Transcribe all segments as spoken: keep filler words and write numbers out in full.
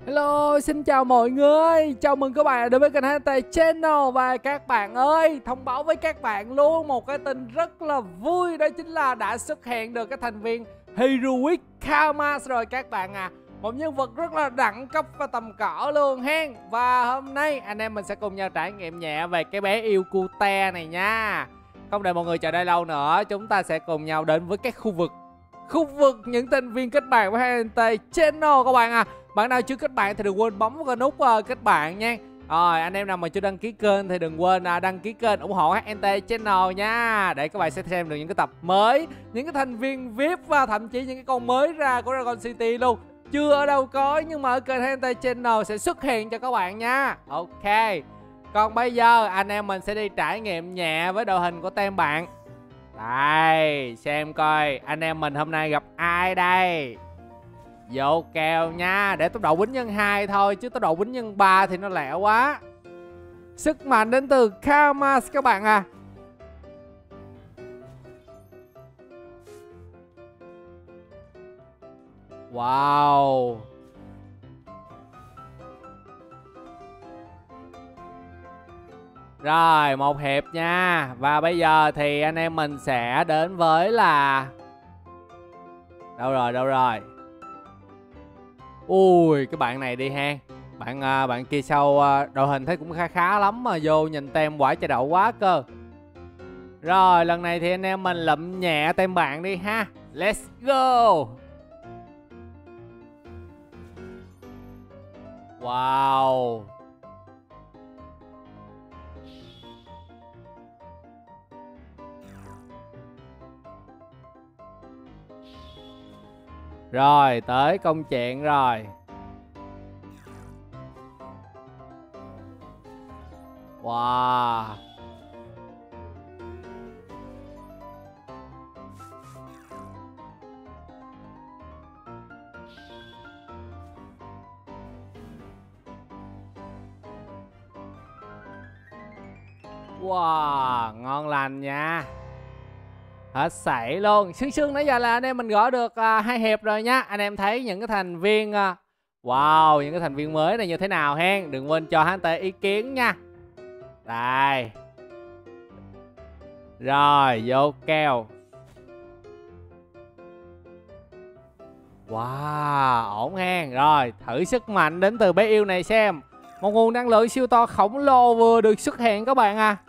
Hello, xin chào mọi người. Chào mừng các bạn đến với kênh hát tê Channel. Và các bạn ơi, thông báo với các bạn luôn một cái tin rất là vui. Đó chính là đã xuất hiện được cái thành viên Heroic Karma rồi các bạn à. Một nhân vật rất là đẳng cấp và tầm cỡ luôn hen. Và hôm nay anh em mình sẽ cùng nhau trải nghiệm nhẹ về cái bé yêu cute này nha. Không đợi mọi người chờ đây lâu nữa, chúng ta sẽ cùng nhau đến với cái khu vực Khu vực những thành viên kết bạn với hát tê Channel các bạn à. Bạn nào chưa kết bạn thì đừng quên bấm vào nút uh, kết bạn nha. Rồi anh em nào mà chưa đăng ký kênh thì đừng quên uh, đăng ký kênh ủng hộ hát tê Channel nha, để các bạn sẽ xem được những cái tập mới, những cái thành viên vi ai pi và thậm chí những cái con mới ra của Dragon City luôn. Chưa ở đâu có nhưng mà ở kênh hát tê Channel sẽ xuất hiện cho các bạn nha. Ok. Còn bây giờ anh em mình sẽ đi trải nghiệm nhẹ với đội hình của tem bạn. Đây, xem coi anh em mình hôm nay gặp ai đây. Vô kèo nha, để tốc độ quýnh nhân hai thôi, chứ tốc độ quýnh nhân ba thì nó lẹ quá. Sức mạnh đến từ Karma các bạn à. Wow. Rồi, một hiệp nha. Và bây giờ thì anh em mình sẽ đến với là... Đâu rồi, đâu rồi. Ui, cái bạn này đi ha. Bạn bạn kia sau đội hình thấy cũng khá khá lắm mà vô nhìn tem quả chai đậu quá cơ. Rồi, lần này thì anh em mình lụm nhẹ tem bạn đi ha. Let's go. Wow. Rồi, tới công chuyện rồi. Wow. Wow, ngon lành nha. Hết sảy luôn. Sương sương nãy giờ là anh em mình gõ được uh, hai hiệp rồi nha. Anh em thấy những cái thành viên uh, wow, những cái thành viên mới này như thế nào hen. Đừng quên cho hát tê ý kiến nha. Đây. Rồi, vô kèo. Wow, ổn hen. Rồi, thử sức mạnh đến từ bé yêu này xem. Một nguồn năng lượng siêu to khổng lồ vừa được xuất hiện các bạn à.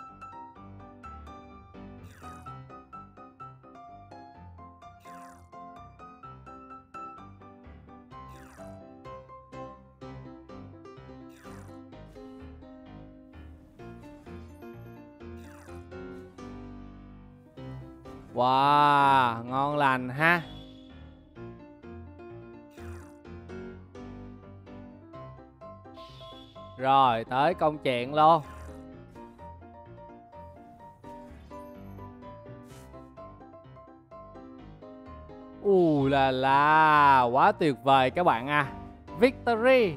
Wow, ngon lành ha. Rồi, tới công chuyện luôn. Ù là là, quá tuyệt vời các bạn à. Victory.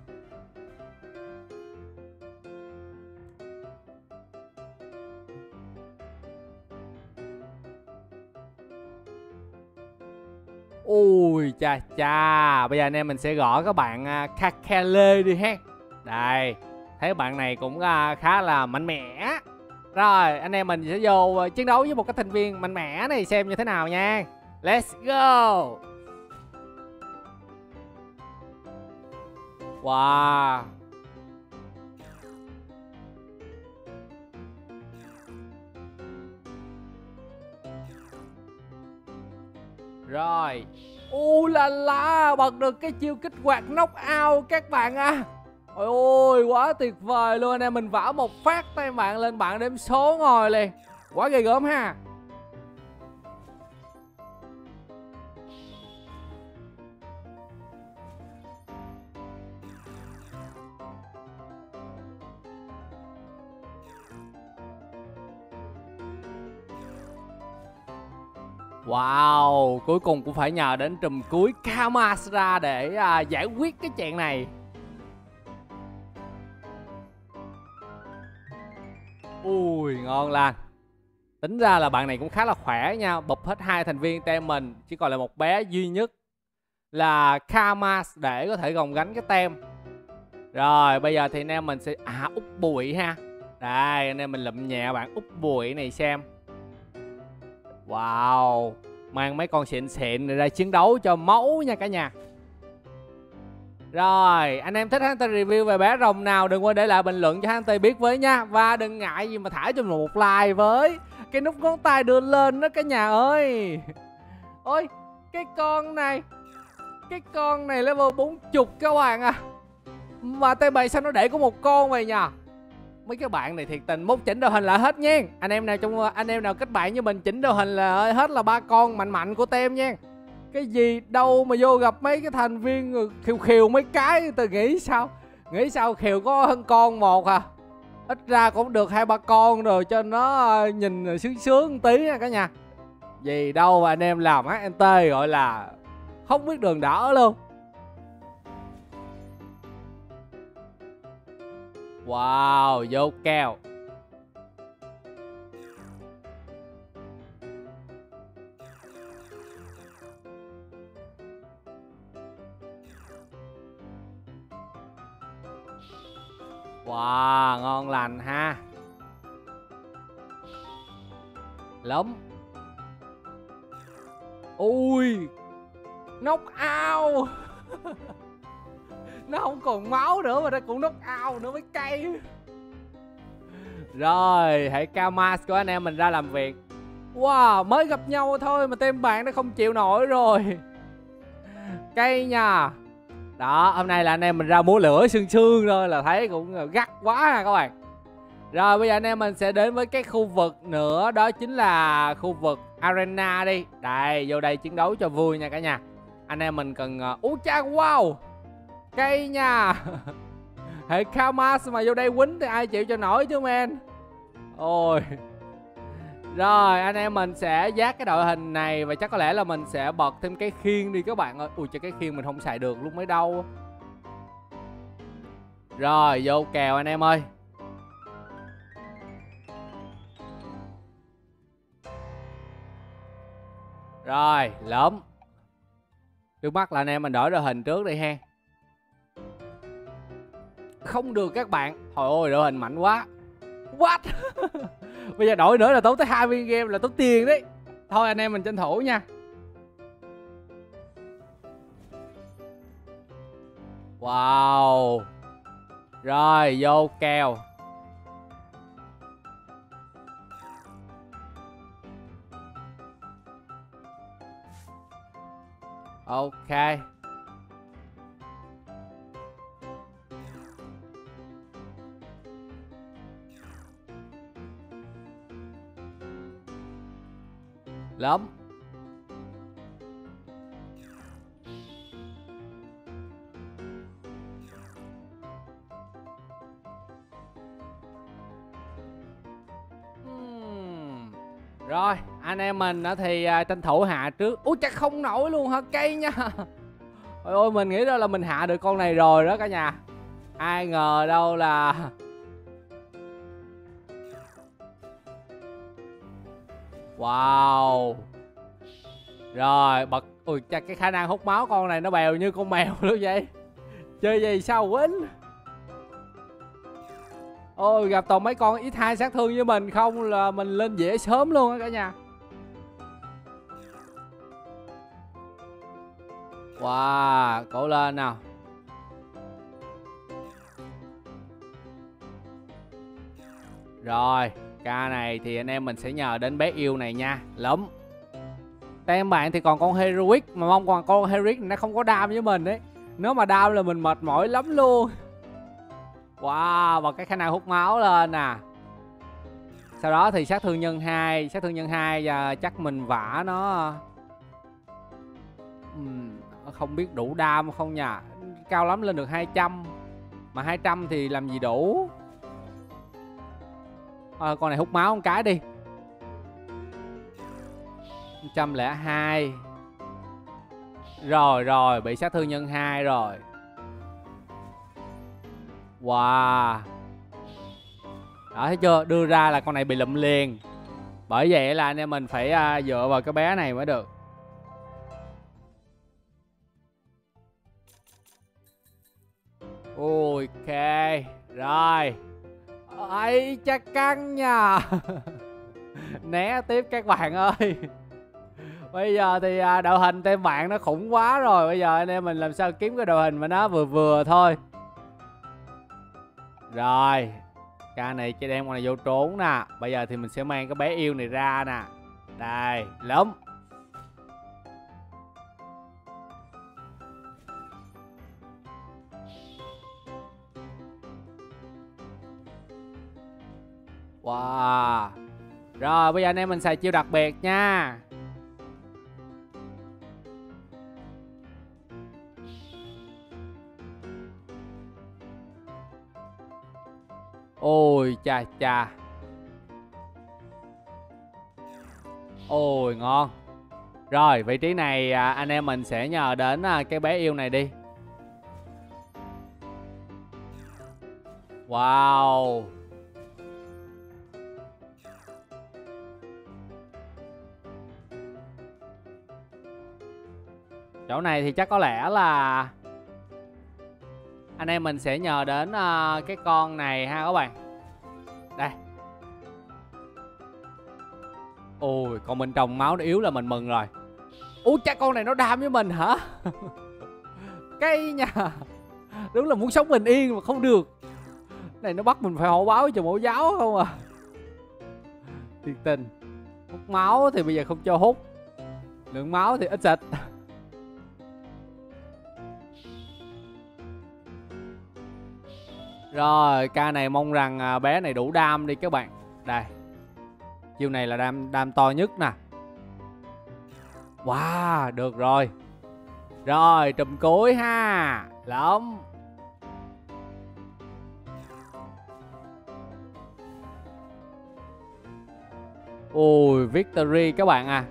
Ui cha cha. Bây giờ anh em mình sẽ gõ các bạn uh, Kakele đi ha. Đây, thấy bạn này cũng uh, khá là mạnh mẽ. Rồi, anh em mình sẽ vô uh, chiến đấu với một cái thành viên mạnh mẽ này xem như thế nào nha. Let's go. Wow. Rồi. U là la, bật được cái chiêu kích hoạt knock out các bạn à. Ôi ôi, quá tuyệt vời luôn. Anh em mình vả một phát tay bạn lên bạn đếm số ngồi liền. Quá ghê gớm ha. Wow, cuối cùng cũng phải nhờ đến trùm cuối Kamasra để à, giải quyết cái chuyện này. Ui, ngon lành. Tính ra là bạn này cũng khá là khỏe nha. Bụp hết hai thành viên team mình, chỉ còn là một bé duy nhất là Kamas để có thể gồng gánh cái tem. Rồi bây giờ thì anh em mình sẽ à úp bụi ha. Đây anh em mình lụm nhẹ bạn úp bụi này xem. Wow, mang mấy con xịn xịn này ra chiến đấu cho máu nha cả nhà. Rồi, anh em thích Hunter review về bé rồng nào đừng quên để lại bình luận cho Hunter biết với nha. Và đừng ngại gì mà thả cho mình một like với cái nút ngón tay đưa lên đó cả nhà ơi. Ôi, cái con này Cái con này level bốn mươi các bạn à. Mà tay bày sao nó để có một con vậy nha. Mấy cái bạn này thiệt tình mốt chỉnh đội hình lại hết nha. Anh em nào trong anh em nào kết bạn như mình chỉnh đội hình là hết là ba con mạnh mạnh của tem nha. Cái gì đâu mà vô gặp mấy cái thành viên khiều khiều mấy cái tôi nghĩ sao Nghĩ sao khiều có hơn con một à. Ít ra cũng được hai ba con rồi cho nó nhìn sướng sướng một tí nha cả nhà. Gì đâu mà anh em làm hát en tê gọi là không biết đường đỡ luôn. Wow, vô keo. Wow, ngon lành ha. Lắm. Ui, knock out. Nó không còn máu nữa mà nó cũng knock out nữa mới cay. Rồi, hãy Kamas của anh em mình ra làm việc. Wow, mới gặp nhau thôi mà tem bạn nó không chịu nổi rồi. Cay nha. Đó, hôm nay là anh em mình ra múa lửa sương sương rồi là thấy cũng gắt quá ha các bạn. Rồi bây giờ anh em mình sẽ đến với cái khu vực nữa. Đó chính là khu vực Arena đi. Đây, vô đây chiến đấu cho vui nha cả nhà. Anh em mình cần Ú cha wow, cây nha. Hệ Kamas mà vô đây quýnh thì ai chịu cho nổi chứ men. Ôi. Rồi anh em mình sẽ dát cái đội hình này. Và chắc có lẽ là mình sẽ bật thêm cái khiên đi các bạn ơi. Ui cho cái khiên mình không xài được lúc mới đâu. Rồi vô kèo anh em ơi. Rồi lớn. Trước mắt là anh em mình đổi đội hình trước đi ha. Không được các bạn. Trời ơi đội hình mạnh quá. What? Bây giờ đổi nữa là tốn tới hai viên game là tốn tiền đấy. Thôi anh em mình tranh thủ nha. Wow. Rồi vô kèo. Ok. Lắm. uhm. Rồi anh em mình thì uh, tranh thủ hạ trước. Ui chắc không nổi luôn hả, cây nha. Ôi ôi mình nghĩ đó là mình hạ được con này rồi đó cả nhà. Ai ngờ đâu là wow. Rồi bật. Ui chắc cái khả năng hút máu con này nó bèo như con mèo luôn vậy. Chơi gì sao quýnh. Ôi gặp toàn mấy con ít hai sát thương với mình không là mình lên dễ sớm luôn á cả nhà. Wow, cố lên nào. Rồi ca này thì anh em mình sẽ nhờ đến bé yêu này nha. Lắm. Tem bạn thì còn con Heroic. Mà mong còn con Heroic nó không có đam với mình đấy. Nếu mà đam là mình mệt mỏi lắm luôn. Wow, và cái khả năng hút máu lên nè. Sau đó thì sát thương nhân hai. Sát thương nhân hai và chắc mình vả nó uhm, không biết đủ đam không nha. Cao lắm lên được hai trăm. Mà hai trăm thì làm gì đủ. À, con này hút máu một cái đi. một trăm lẻ hai. Rồi rồi bị sát thương nhân hai rồi. Wow. Đó thấy chưa, đưa ra là con này bị lụm liền. Bởi vậy là anh em mình phải uh, dựa vào cái bé này mới được. Ok. Rồi. Ấy chắc căng nha. Né tiếp các bạn ơi. Bây giờ thì à, đội hình tem bạn nó khủng quá rồi. Bây giờ anh em mình làm sao kiếm cái đội hình mà nó vừa vừa thôi. Rồi. Ca này chơi đem con này vô trốn nè. Bây giờ thì mình sẽ mang cái bé yêu này ra nè. Đây, lắm. Wow. Rồi bây giờ anh em mình xài chiêu đặc biệt nha. Ôi chà chà. Ôi ngon. Rồi vị trí này à, anh em mình sẽ nhờ đến à, cái bé yêu này đi. Wow. Chỗ này thì chắc có lẽ là anh em mình sẽ nhờ đến uh, cái con này ha các bạn. Đây. Ôi còn bên trong máu nó yếu là mình mừng rồi. Ủa cha con này nó đam với mình hả? Cái nha. Đúng là muốn sống bình yên mà không được. Này nó bắt mình phải hộ báo cho mẫu giáo không à. Thiệt tình. Hút máu thì bây giờ không cho hút. Lượng máu thì ít xịt. Rồi ca này mong rằng bé này đủ đam đi các bạn. Đây. Chiêu này là đam, đam to nhất nè. Wow được rồi. Rồi trùm cuối ha. Lắm. Ôi victory các bạn à.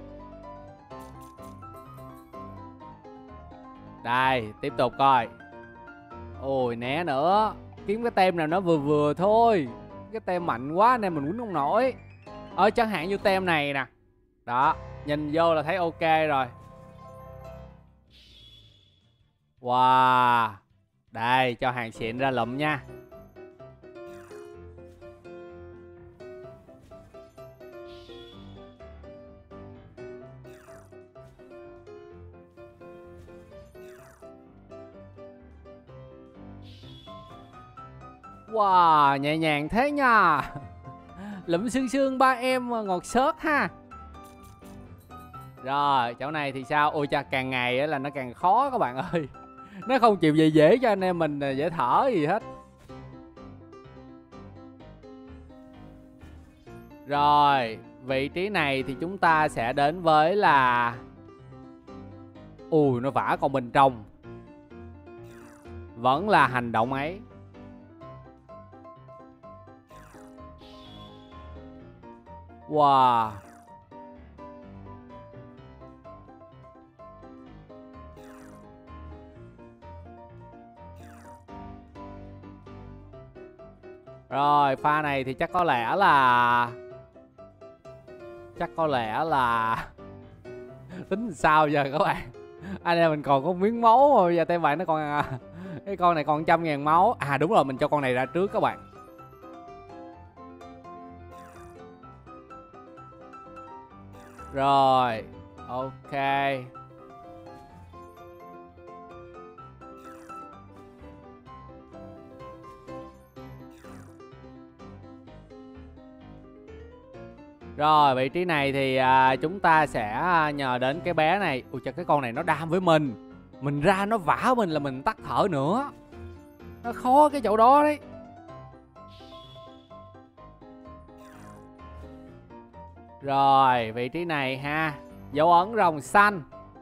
Đây tiếp tục coi. Ôi né nữa. Kiếm cái tem nào nó vừa vừa thôi. Cái tem mạnh quá nên mình quýnh không nổi. Ờ chẳng hạn như tem này nè. Đó. Nhìn vô là thấy ok rồi. Wow. Đây cho hàng xịn ra lụm nha. Wow nhẹ nhàng thế nha. Lụm xương xương ba em ngọt xớt ha. Rồi chỗ này thì sao? Ôi cha càng ngày là nó càng khó các bạn ơi. Nó không chịu dễ dễ cho anh em mình dễ thở gì hết. Rồi vị trí này thì chúng ta sẽ đến với là. Ui nó vả con bên trong. Vẫn là hành động ấy. Wow. Rồi pha này thì chắc có lẽ là. Chắc có lẽ là. Tính sao giờ các bạn. Anh em mình còn có miếng máu mà bây giờ tay bạn nó còn. Cái con này còn trăm ngàn máu. À đúng rồi mình cho con này ra trước các bạn. Rồi ok. Rồi vị trí này thì à, chúng ta sẽ nhờ đến cái bé này. Ui trời cái con này nó đam với mình. Mình ra nó vả mình là mình tắt thở nữa. Nó khó cái chỗ đó đấy. Rồi vị trí này ha. Dấu ấn rồng xanh.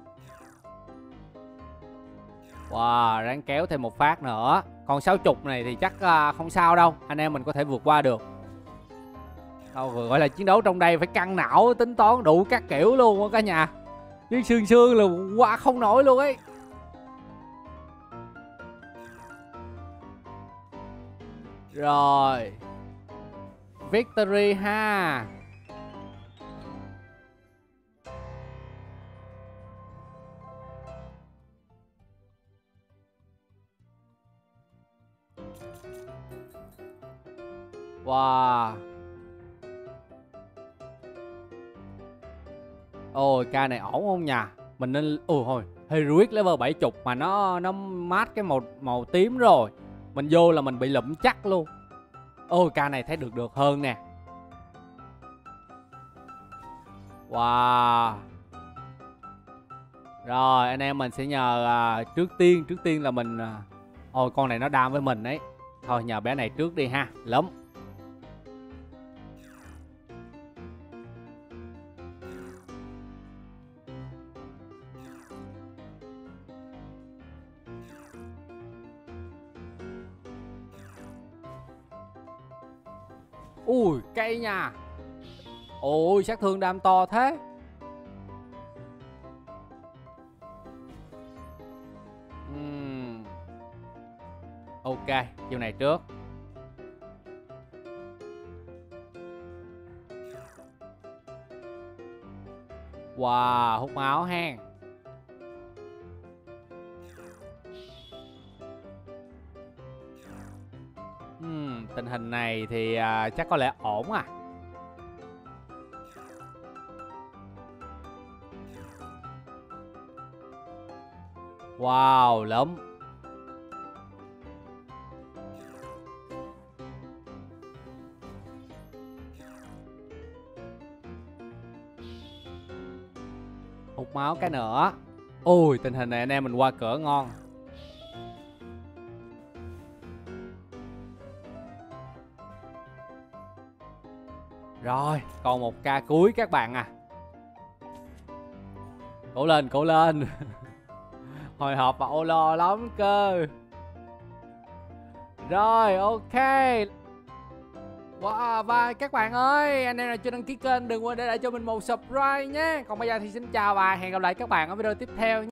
Wow ráng kéo thêm một phát nữa. Còn sáu chục này thì chắc à, không sao đâu. Anh em mình có thể vượt qua được. Đâu gọi là chiến đấu trong đây phải căng não tính toán đủ các kiểu luôn á cả nhà. Chứ xương xương là qua không nổi luôn ấy. Rồi victory ha. Wow. Ôi ca này ổn không nhỉ? Mình nên ồ hồi Heroic level bảy mươi mà nó nó mát cái màu màu tím rồi. Mình vô là mình bị lụm chắc luôn. Ôi ca này thấy được được hơn nè. Wow. Rồi anh em mình sẽ nhờ à, trước tiên trước tiên là mình à... Ôi con này nó đam với mình ấy. Thôi nhờ bé này trước đi ha. Lắm. Ui cây nha. Ôi sát thương đam to thế. uhm. Ok chiều này trước. Wow hút máu hen. uhm, Tình hình này thì à, chắc có lẽ ổn à. Wow lắm. Hút máu cái nữa. Ui tình hình này anh em mình qua cửa ngon. Rồi còn một ca cuối các bạn à. Cố lên cố lên. Hồi hộp và ô lo lắm cơ. Rồi ok. Wow, và các bạn ơi, anh em nào chưa đăng ký kênh đừng quên để lại cho mình một subscribe nhé. Còn bây giờ thì xin chào và hẹn gặp lại các bạn ở video tiếp theo nhé.